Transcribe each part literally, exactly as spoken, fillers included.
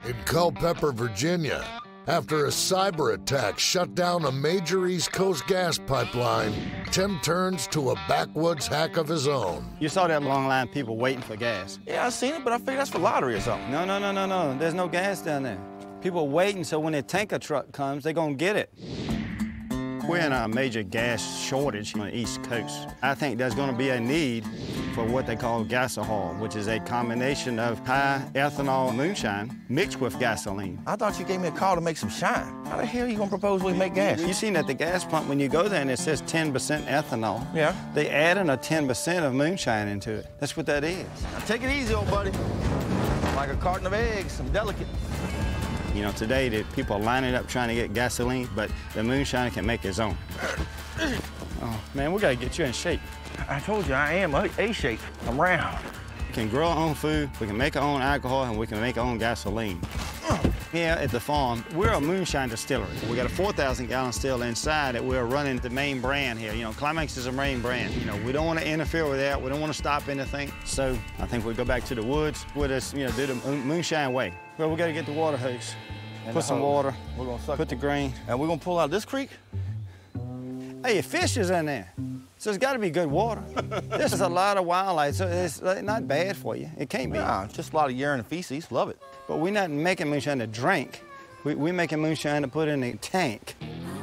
In Culpeper, Virginia, after a cyber attack shut down a major East Coast gas pipeline, Tim turns to a backwoods hack of his own. You saw that long line of people waiting for gas. Yeah, I seen it, but I figured that's for lottery or something. No, no, no, no, no. There's no gas down there. People waiting so when their tanker truck comes, they're gonna get it. We're in a major gas shortage on the East Coast. I think there's gonna be a need for what they call gasohol, which is a combination of high ethanol moonshine mixed with gasoline. I thought you gave me a call to make some shine. How the hell are you gonna propose we make gas? You seen at the gas pump when you go there and it says ten percent ethanol. Yeah. They add in a ten percent of moonshine into it. That's what that is. Now take it easy, old buddy. Like a carton of eggs, some delicate. You know, today the people are lining up trying to get gasoline, but the moonshiner can make his own. Oh, man, we gotta get you in shape. I told you, I am A-shape. I'm round. We can grow our own food, we can make our own alcohol, and we can make our own gasoline. Here at the farm, we're a moonshine distillery. We got a four thousand gallon still inside that we're running the main brand here. You know, Climax is a main brand. You know, we don't want to interfere with that. We don't want to stop anything. So I think we go back to the woods with us, you know, do the moonshine way. Well, we got to get the water hose. And put some water, we're gonna suck put the grain. And we're gonna pull out this creek? Hey, fish is in there. So it's gotta be good water. This is a lot of wildlife, so it's not bad for you. It can't be. Nah, just a lot of urine and feces, love it. But we're not making moonshine to drink. We, we're making moonshine to put in a tank.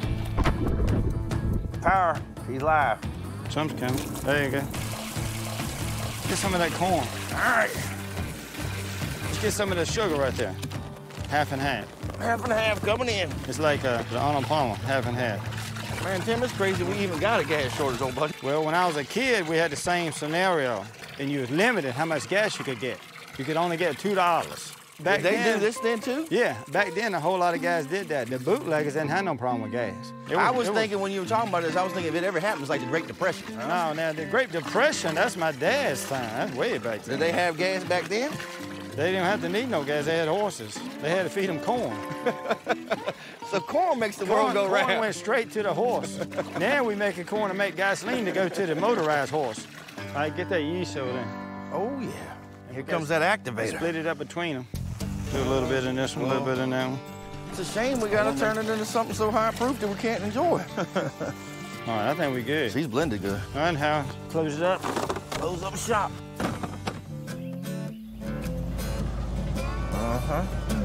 Power, he's live. Something's coming. There you go. Get some of that corn. All right. Let's get some of the sugar right there. Half and half. Half and half coming in. It's like uh, the Arnold Palmer, half and half. Man, Tim, it's crazy we even got a gas shortage, old buddy. Well, when I was a kid, we had the same scenario, and you was limited how much gas you could get. You could only get two dollars. Back Did they then, do this then, too? Yeah, back then, a whole lot of guys did that. The bootleggers didn't have no problem with gas. Was, I was thinking was... when you were talking about this, I was thinking if it ever happened, it's like the Great Depression. No, now, the Great Depression, that's my dad's time. That's way back then. Did they have gas back then? They didn't have to need no gas. They had horses. They had to feed them corn. So corn makes the corn, world go round. Corn went straight to the horse. Now we make a corn to make gasoline to go to the motorized horse. All right, get that yeast over there. Oh, yeah. Here comes that activator. Split it up between them. Do a little bit in this one, a little bit in that one. It's a shame we got to turn it into something so high-proof that we can't enjoy. All right, I think we good. She's blended good. All right, Hal, close it up. Close up shop. Uh-huh.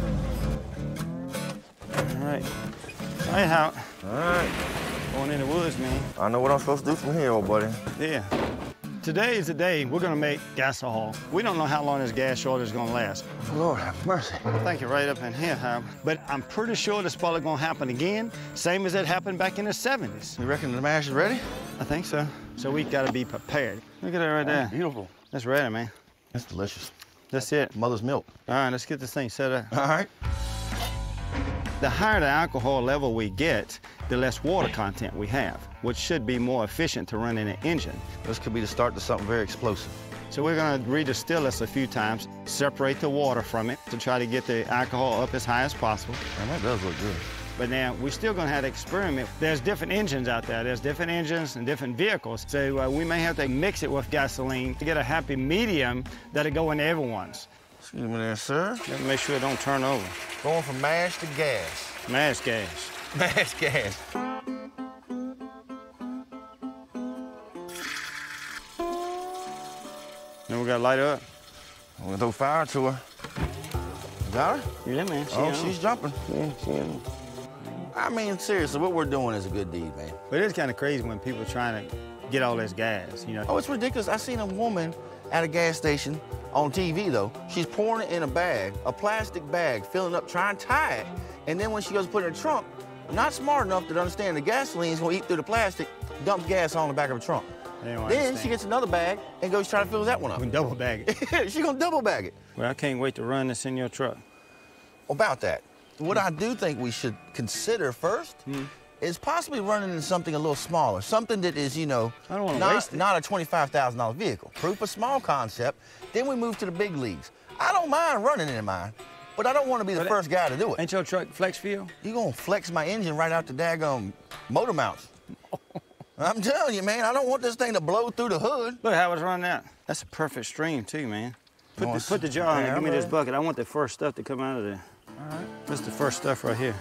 All right. All right, Hal. All right. Going in the woods, man. I know what I'm supposed to do from here, old buddy. Yeah. Today is the day we're gonna make gasohol. We don't know how long this gas shortage is gonna last. Lord have mercy. Thank you, right up in here, Hal. But I'm pretty sure this probably gonna happen again, same as it happened back in the seventies. You reckon the mash is ready? I think so. So we gotta be prepared. Look at that right there. Oh, beautiful. That's ready, man. That's delicious. That's it. Mother's milk. All right, let's get this thing set up. All right. The higher the alcohol level we get, the less water content we have, which should be more efficient to run in an engine. This could be the start to something very explosive. So we're gonna redistill this a few times, separate the water from it to try to get the alcohol up as high as possible. Man, that does look good. But now, we're still gonna have to experiment. There's different engines out there. There's different engines and different vehicles. So uh, we may have to mix it with gasoline to get a happy medium that'll go in everyone's. Excuse me there, sir. Let me make sure it don't turn over. Going from mash to gas. Mash gas. Mash gas. Then we gotta light her up. I'm gonna throw fire to her. Got her? Yeah, man. She oh, on. she's jumping. Yeah, she on. I mean, seriously, what we're doing is a good deed, man. But it's kind of crazy when people are trying to get all this gas, you know? Oh, it's ridiculous. I seen a woman at a gas station on T V, though. She's pouring it in a bag, a plastic bag, filling up, trying to tie it. And then when she goes to put it in her trunk, not smart enough to understand the gasoline is gonna eat through the plastic, dumps gas on the back of the trunk. Then understand. she gets another bag and goes trying to fill that one up. We can double bag it. She's gonna double bag it. Well, I can't wait to run this in your truck. About that, what I do think we should consider first hmm. is possibly running in something a little smaller, something that is, you know, I don't want to not, waste it. not a twenty-five thousand dollar vehicle. Proof of small concept, then we move to the big leagues. I don't mind running in mine, but I don't want to be the but first guy to do it. Ain't your truck flex fuel? You gonna flex my engine right out the daggone motor mounts. I'm telling you, man, I don't want this thing to blow through the hood. Look how it's running out. That's a perfect stream, too, man. Put, Oh, the, put the jar in yeah, there. Give me this right. bucket. I want the first stuff to come out of there. All right. That's the first stuff right here.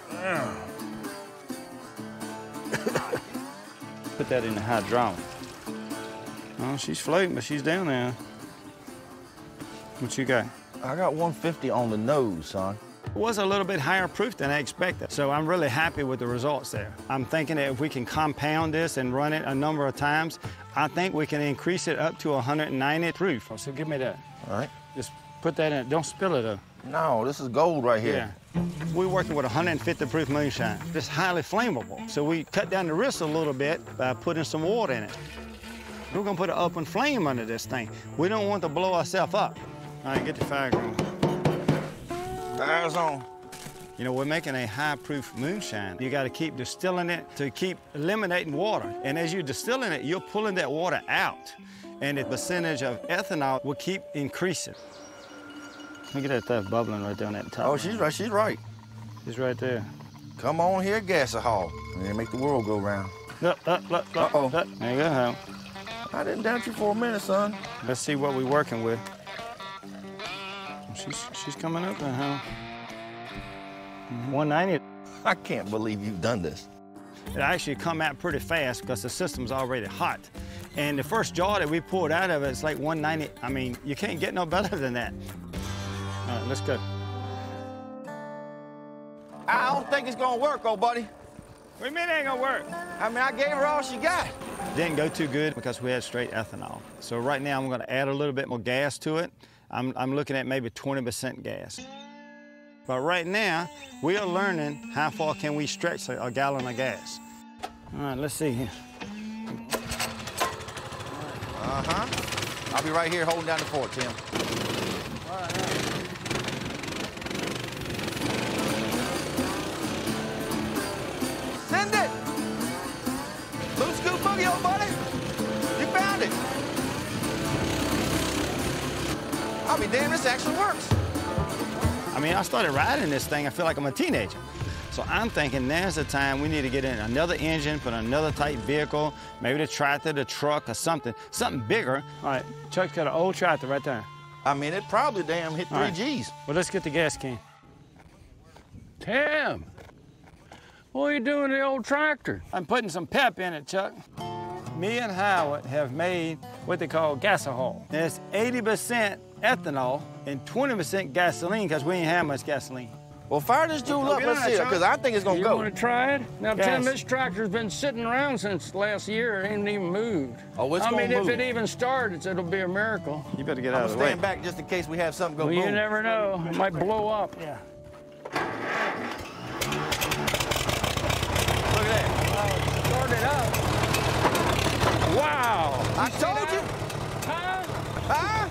Put that in the hydraulic. Oh, she's floating, but she's down there. What you got? I got one fifty on the nose, son. It was a little bit higher proof than I expected, so I'm really happy with the results there. I'm thinking that if we can compound this and run it a number of times, I think we can increase it up to one hundred ninety proof. So give me that. All right. Just put that in. Don't spill it, though. No, this is gold right here. Yeah. We're working with one hundred fifty proof moonshine. It's highly flammable, so we cut down the risk a little bit by putting some water in it. We're gonna put an open flame under this thing. We don't want to blow ourselves up. All right, get the fire going. Fire's on. You know, we're making a high-proof moonshine. You gotta keep distilling it to keep eliminating water. And as you're distilling it, you're pulling that water out. And the percentage of ethanol will keep increasing. Look at that stuff bubbling right there on that top. Oh, she's right, she's right. She's right there. Come on here, gasohol. And make the world go round. Look, look, look, look. Uh-oh. Look. There you go, Hal. I didn't doubt you for a minute, son. Let's see what we're working with. She's, she's coming up there, Hal. one ninety. I can't believe you've done this. It actually come out pretty fast because the system's already hot. And the first jar that we pulled out of it, it's like one ninety. I mean, you can't get no better than that. All right, let's go. I don't think it's gonna work, old buddy. What do you mean it ain't gonna work? I mean, I gave her all she got. Didn't go too good because we had straight ethanol. So right now I'm gonna add a little bit more gas to it. I'm, I'm looking at maybe twenty percent gas. But right now, we are learning how far can we stretch a, a gallon of gas. All right, let's see here. Uh-huh. I'll be right here holding down the fort, Tim. All right, all right. Send it! Loose scoop boogie, old buddy. You found it. I'll be damned, this actually works. I mean, I started riding this thing, I feel like I'm a teenager. So I'm thinking now's the time we need to get in another engine, put another type vehicle, maybe the tractor, the truck, or something, something bigger. All right, Chuck's got an old tractor right there. I mean, it probably damn hit three All right. G's. Well, let's get the gas can. Tim, what are you doing to the old tractor? I'm putting some pep in it, Chuck. Me and Howard have made what they call gasohol. And it's eighty percent ethanol and twenty percent gasoline because we ain't have much gasoline. Well, fire this jewel up, Okay, let's see it, Chuck. because I think it's gonna You go. want to try it? Now, Yes. Tim, this tractor's been sitting around since last year. It ain't even moved. Oh, it's I gonna mean, move. if it even starts, it'll be a miracle. You better get I'm out of the gonna way. stand back just in case we have something go Well, boom. you never know. It might blow up. Yeah. Look at that. Start it up. Wow. I told you. Huh?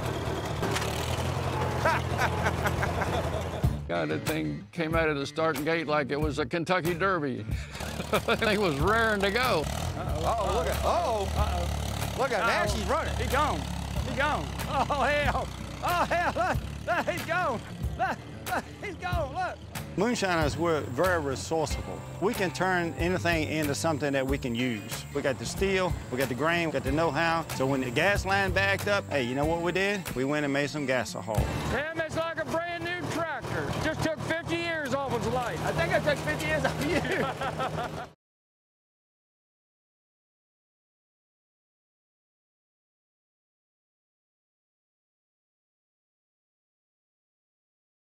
Huh? God, that thing came out of the starting gate like it was a Kentucky Derby. That thing was raring to go. Uh-oh, look at, uh-oh. Uh-oh. Look at, now Uh-oh. she's running. He gone. He gone. Oh, hell. Oh, hell. Look. Look, he's gone. Look. Look. He's gone. Look. Moonshiners, we're very resourceful. We can turn anything into something that we can use. We got the steel, we got the grain, we got the know-how. So when the gas line backed up, hey, you know what we did? We went and made some gasohol. Tim, it's like a brand new tractor. Just took fifty years off its life. I think I took fifty years off of you.